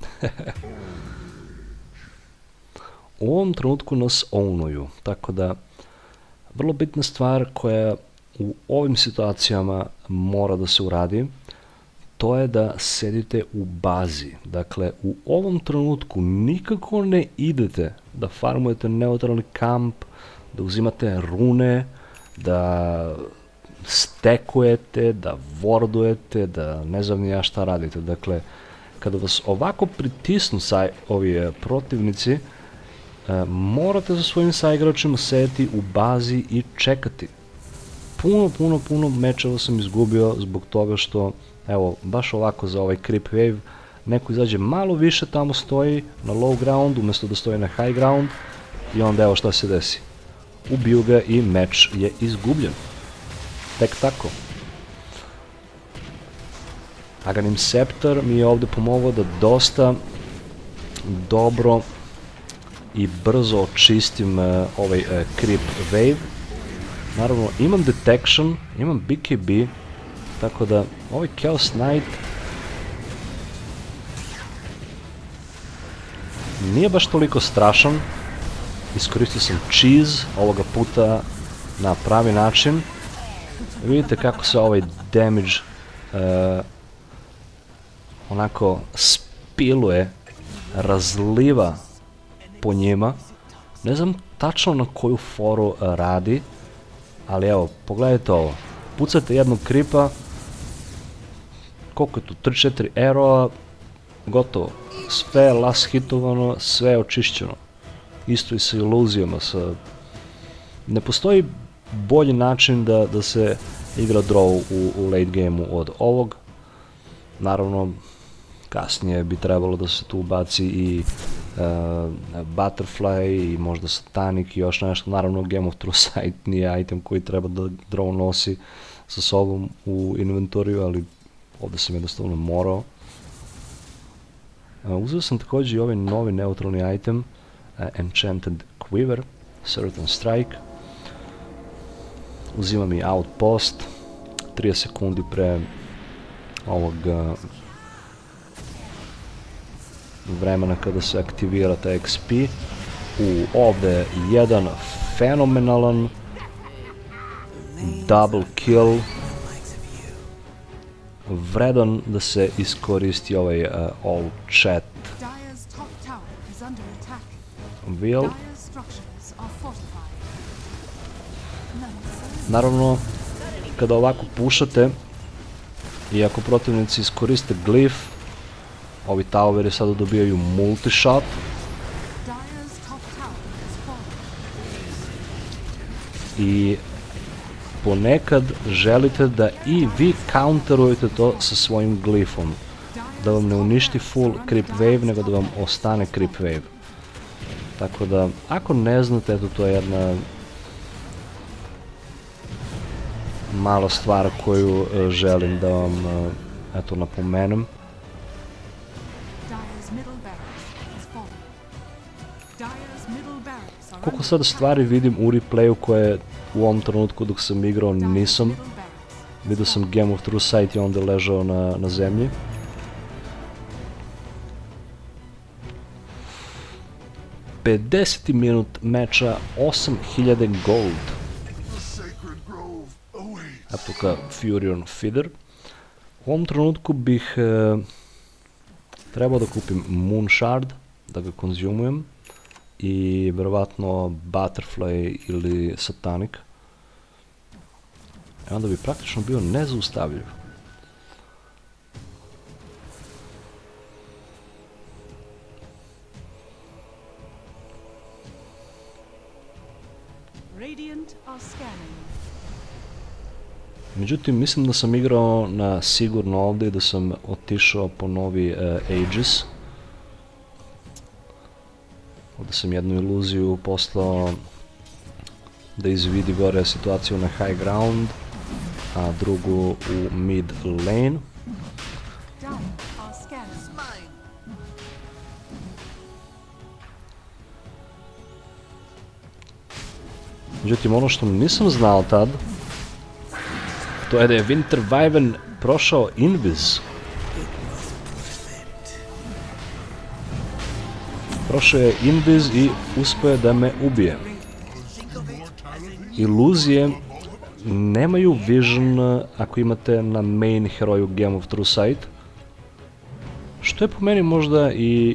U ovom trenutku nas ownuju, tako da vrlo bitna stvar koja u ovim situacijama mora da se uradi, to je da sedite u bazi. Dakle, u ovom trenutku nikako ne idete da farmujete neutralni kamp, da uzimate rune, da stekujete, da wardujete, da ne znam ni ja šta radite. Dakle, kada vas ovako pritisnu ovi protivnici, morate sa svojim saigračima sedeti u bazi i čekati. Puno mečeva sam izgubio zbog toga što, evo, baš ovako za ovaj creep wave, neko izađe malo više, tamo stoji na low ground umjesto da stoji na high ground i onda evo šta se desi. Ubiju ga i meč je izgubljen. Tek tako. Aghanim Scepter mi je ovdje pomogao da dosta dobro i brzo očistim ovaj Creep Wave. Naravno, imam Detection, imam BKB, tako da ovaj Chaos Knight nije baš toliko strašan. Iskoristio sam Cheese ovoga puta na pravi način. Vidite kako se ovaj damage onako spiluje, razliva po njima. Ne znam tačno na koju foru radi, ali evo, pogledajte ovo. Pucate jednog kripa, koliko je tu, 3-4 arrowa, gotovo. Sve je last hitovano, sve je očišćeno. Isto i sa iluzijama. Ne postoji bolji način da se igra draw u late gameu od ovog. Naravno, kasnije bi trebalo da se tu ubaci i Butterfly i možda Satanic i još nešto. Naravno, Game of True Sight nije item koji treba da draw nosi sa sobom u inventoriju, ali ovdje sam jednostavno morao. Uzeo sam također i ovaj novi neutralni item, Enchanted Quiver, Certain Strike. Uzimam i Outpost, 30 sekundi pre ovog vremena kada se aktivira ta XP. Ovdje jedan fenomenalan double kill, vredan da se iskoristi ovaj all chat Dire's top tower is under attack. wheel. Dire's structures are fortified. Naravno, kada ovako pušate i ako protivnici iskoriste glif, ovi toweri sada dobijaju multi-shot. Dire's top tower is fallen. I ponekad želite da i vi counterujete to sa svojim glifom. Da vam ne uništi full creep wave, nego da vam ostane creep wave. Tako da, ako ne znate, eto, to je jedna mala stvar koju želim da vam eto napomenem. Dire's middle barracks is fallen. Dire's middle barracks are Koliko sad stvari vidim u replayu koje u ovom trenutku dok sam igrao nisam. Vidio sam Game of True Sight i onda ležao na zemlji. $50 minut meča, 8000 gold. Eto ka Furion Feeder. U ovom trenutku bih trebao da kupim Moon Shard, da ga konzumujem. I verovatno Butterfly ili Satanic. I onda bi praktično bio nezaustavljiv. Radiant are scanning. Međutim, mislim da sam igrao na sigurno ovdje i da sam otišao po novi Aegis. Ovdje sam jednu iluziju poslao da izvidi gore situaciju na high ground, a drugu u mid lane. Dire are scanning. Međutim, ono što nisam znao tad, to je da je Winter Wyvern prošao Invis. Prošao je Invis i uspio je da me ubije. Iluzije nemaju vision ako imate na main heroju Game of True Sight. Što je po meni možda i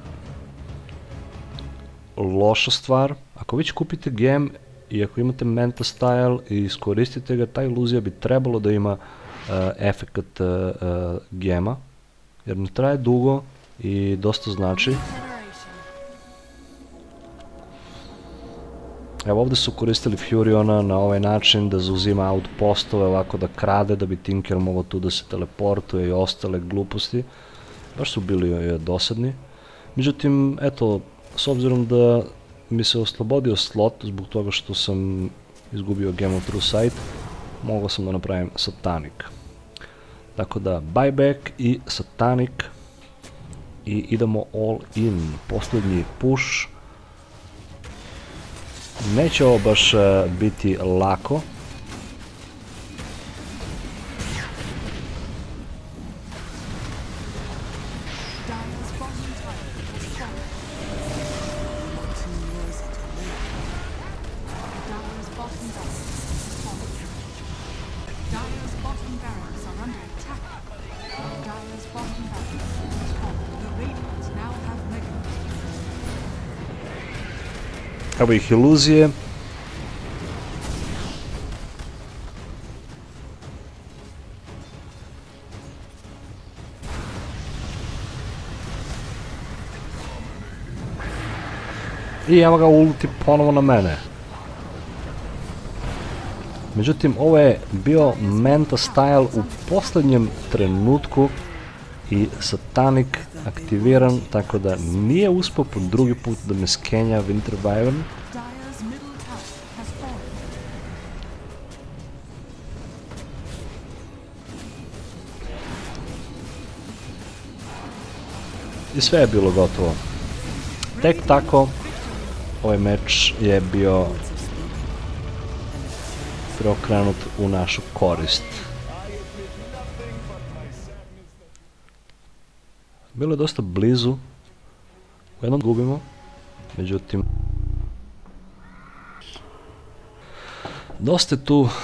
loša stvar. Ako već kupite game i ako imate Manta Style i iskoristite ga, ta iluzija bi trebalo da ima efekt gema, jer ne traje dugo i dosta znači. Evo ovdje su koristili Furiona na ovaj način da zauzima outpostove, ovako da krade, da bi Tinker mogao tu da se teleportuje i ostale gluposti. Baš su bili dosadni. Međutim, eto, s obzirom da mi se oslobodio slot zbog toga što sam izgubio Game of True Sight, mogao sam da napravim Satanic. Tako da buyback i Satanic i idemo all in, posljednji push. Neće ovo baš biti lako. Evo ih iluzije. I evo ga ulti ponovo na mene. Međutim, ovo je bio Manta style u posljednjem trenutku i Satanic aktiviran, tako da nije uspio po drugi put da me skenja Winter Wyvern. I sve je bilo gotovo. Tek tako, ovaj meč je bio preokrenut u našu korist. Bilo je dosta blizu, u jednom gubimo, međutim dosta je tu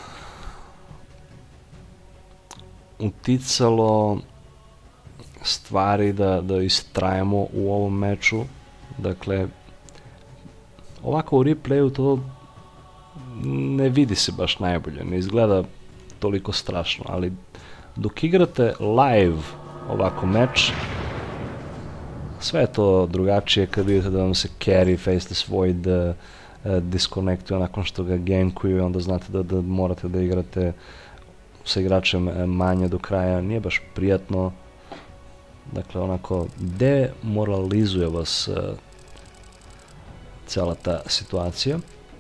uticalo stvari da istrajemo u ovom meču. Dakle, ovako u replayu to ne vidi se baš najbolje, ne izgleda toliko strašno, ali dok igrate live ovako meč, sve je to drugačije kad vidite da vam se carry, Faceless Void disconnectuje nakon što ga gankuju i onda znate da morate da igrate sa igračem manje do kraja. Nije baš prijatno, dakle onako demoralizuje vas cijela ta situacija,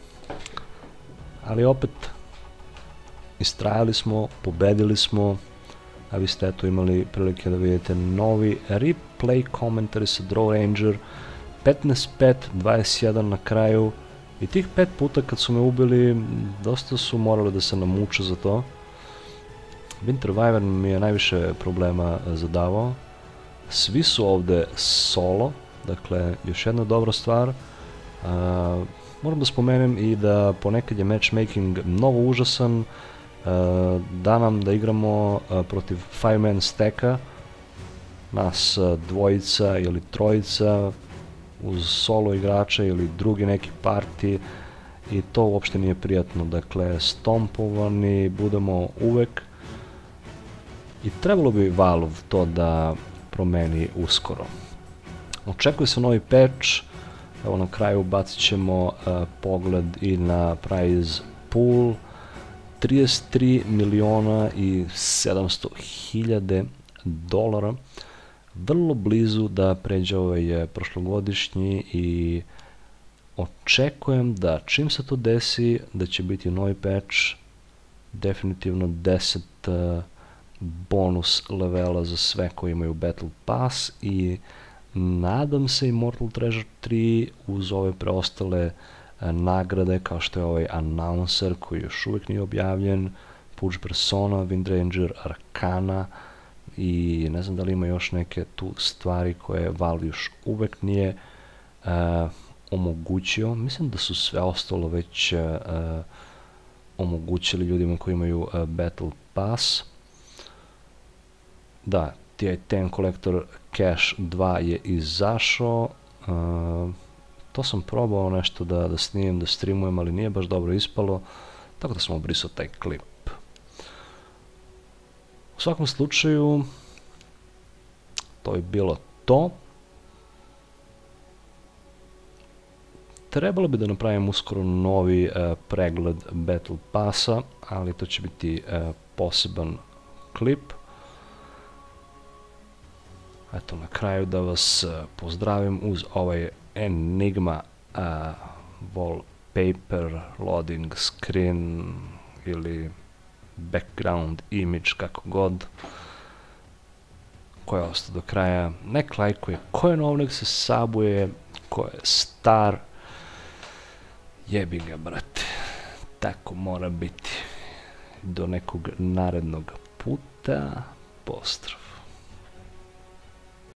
ali opet istrajali smo, pobedili smo. A vi ste eto imali prilike da vidite novi replay komentari sa Draw Ranger, 15-5, 21 na kraju, i tih 5 puta kad su me ubili, dosta su morali da se namuče za to. Winter Wyvern mi je najviše problema zadavao. Svi su ovde solo, dakle još jedna dobra stvar. Moram da spomenem i da ponekad je matchmaking mnogo užasan. Da nam da igramo protiv 5-man stacka, nas dvojica ili trojica uz solo igrača ili drugi neki party, i to uopšte nije prijatno. Dakle, stompovani budemo uvek i trebalo bi Valve to da promeni uskoro. Očekuje se novi patch, evo na kraju bacit ćemo pogled i na prize pool. 33.700.000 dolara, vrlo blizu da pređe ovaj prošlogodišnji, i očekujem da čim se to desi da će biti novi patch, definitivno 10 bonus levela za sve koji imaju Battle Pass, i nadam se Immortal Treasure 3 uz ove preostale nagrade kao što je ovaj Announcer koji još uvijek nije objavljen, Push Persona, Wind Ranger, Arcana, i ne znam da li ima još neke tu stvari koje Valve još uvijek nije omogućio. Mislim da su sve ostalo već omogućili ljudima koji imaju Battle Pass. Da, TI-10 Collector Cache 2 je izašao. To sam probao nešto da snimim, da streamujem, ali nije baš dobro ispalo, tako da sam obrisao taj klip. U svakom slučaju, to je bilo to. Trebalo bi da napravim uskoro novi pregled Battle Passa, ali to će biti poseban klip. Eto, na kraju da vas pozdravim uz ovaj Enigma wallpaper loading screen ili background, image, kako god. Ko je ostao do kraja, nek lajkuje, ko je nov, nek se sabuje, ko je star, jebi ga, brate. Tako mora biti. Do nekog narednog puta, pozdrav.